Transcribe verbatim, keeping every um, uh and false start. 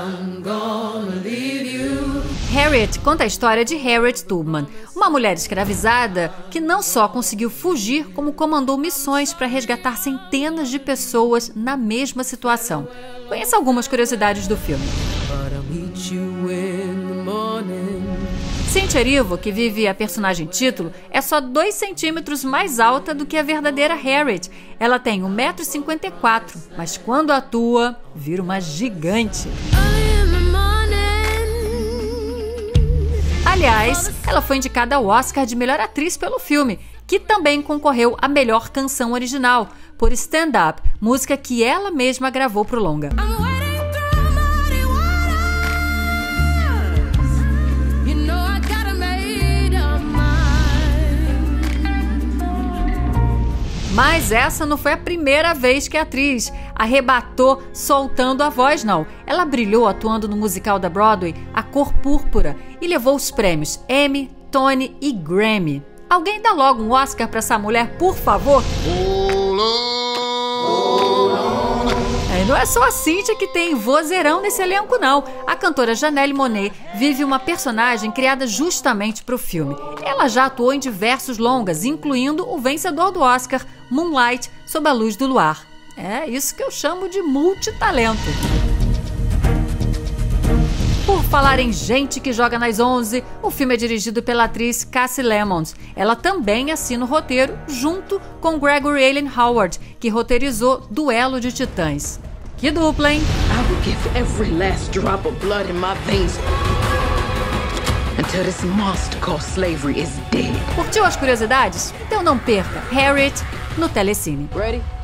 I'm gonna leave you. Harriet conta a história de Harriet Tubman, uma mulher escravizada que não só conseguiu fugir, como comandou missões para resgatar centenas de pessoas na mesma situação. Conheça algumas curiosidades do filme. Cynthia Erivo, que vive a personagem título, é só dois centímetros mais alta do que a verdadeira Harriet. Ela tem um metro e cinquenta e quatro, mas quando atua, vira uma gigante. Aliás, ela foi indicada ao Oscar de melhor atriz pelo filme, que também concorreu à melhor canção original, por Stand Up, música que ela mesma gravou pro longa. Mas essa não foi a primeira vez que a atriz arrebatou soltando a voz, não. Ela brilhou atuando no musical da Broadway A Cor Púrpura e levou os prêmios Emmy, Tony e Grammy. Alguém dá logo um Oscar pra essa mulher, por favor? É, não é só a Cynthia que tem vozeirão nesse elenco, não. A cantora Janelle Monáe vive uma personagem criada justamente para o filme. Ela já atuou em diversos longas, incluindo o vencedor do Oscar, Moonlight, Sob a Luz do Luar. É isso que eu chamo de multitalento. Por falar em gente que joga nas onze, o filme é dirigido pela atriz Kasi Lemmons. Ela também assina o roteiro, junto com Gregory Allen Howard, que roteirizou Duelo de Titãs. Que dupla, hein? I will give every last drop of blood in my veins until this monster called slavery is dead. Curtiu as curiosidades? Então não perca Harriet no Telecine. Ready?